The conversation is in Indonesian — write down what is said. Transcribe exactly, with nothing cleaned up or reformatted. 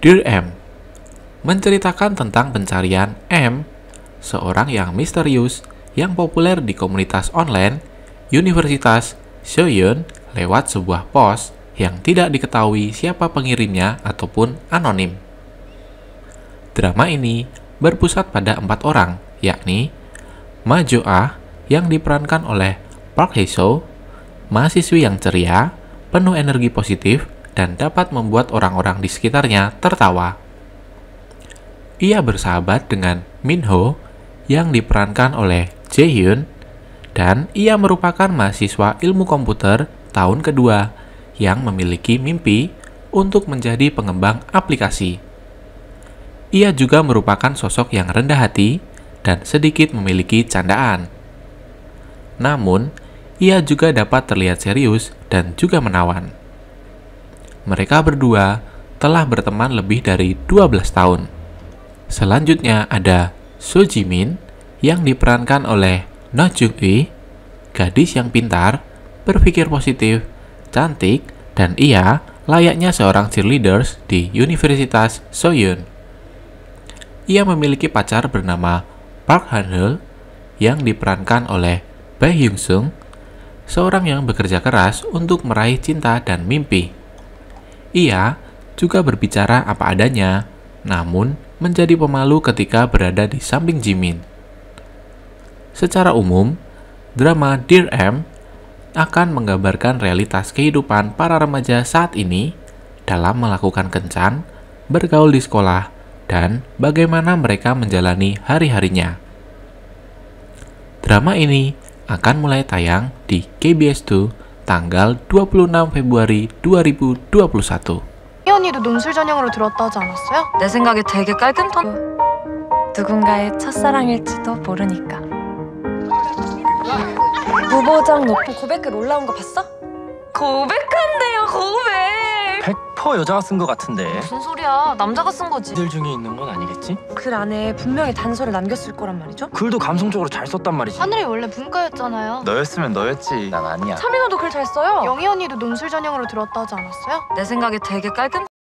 Dear M, menceritakan tentang pencarian M, seorang yang misterius yang populer di komunitas online Universitas Soyun lewat sebuah pos yang tidak diketahui siapa pengirimnya ataupun anonim. Drama ini berpusat pada empat orang, yakni Ma Jo-ah yang diperankan oleh Park Hae-soo, mahasiswi yang ceria, penuh energi positif, dan dapat membuat orang-orang di sekitarnya tertawa. Ia bersahabat dengan Min-ho yang diperankan oleh Jae-hyun, dan ia merupakan mahasiswa ilmu komputer tahun kedua yang memiliki mimpi untuk menjadi pengembang aplikasi. Ia juga merupakan sosok yang rendah hati dan sedikit memiliki candaan. Namun, ia juga dapat terlihat serius dan juga menawan. Mereka berdua telah berteman lebih dari dua belas tahun. Selanjutnya ada So Ji-min yang diperankan oleh No Jung-ui, gadis yang pintar, berpikir positif, cantik, dan ia layaknya seorang cheerleaders di Universitas Soyun. Ia memiliki pacar bernama Park Han-heul yang diperankan oleh Bae Hyung-sung, seorang yang bekerja keras untuk meraih cinta dan mimpi. Ia juga berbicara apa adanya, namun menjadi pemalu ketika berada di samping Jimin. Secara umum, drama Dear M akan menggambarkan realitas kehidupan para remaja saat ini dalam melakukan kencan, bergaul di sekolah, dan bagaimana mereka menjalani hari-harinya. Drama ini akan mulai tayang di K B S two tanggal dua puluh enam Februari dua ribu dua puluh satu. 이 언니도 논술 전형으로 들었다 하지 않았어요? 내 생각에 되게 깔끔한 누군가의 첫사랑일지도 모르니까. 무보장 놓고 고백글 올라온 거 봤어? 고백한대요, 고백. 백 퍼센트 여자가 쓴 거 같은데. 무슨 소리야? 남자가 쓴 거지. 들 중에 있는 건 아니겠지? 글 안에 분명히 단서를 남겼을 거란 말이죠? 글도 감성적으로 잘 썼단 말이지. 하늘이 원래 문과였잖아요. 너였으면 너였지. 난 아니야. 차민호도 글 잘 써요. 영희 언니도 논술 전형으로 들었다 하지 않았어요? 내 생각에 되게 깔끔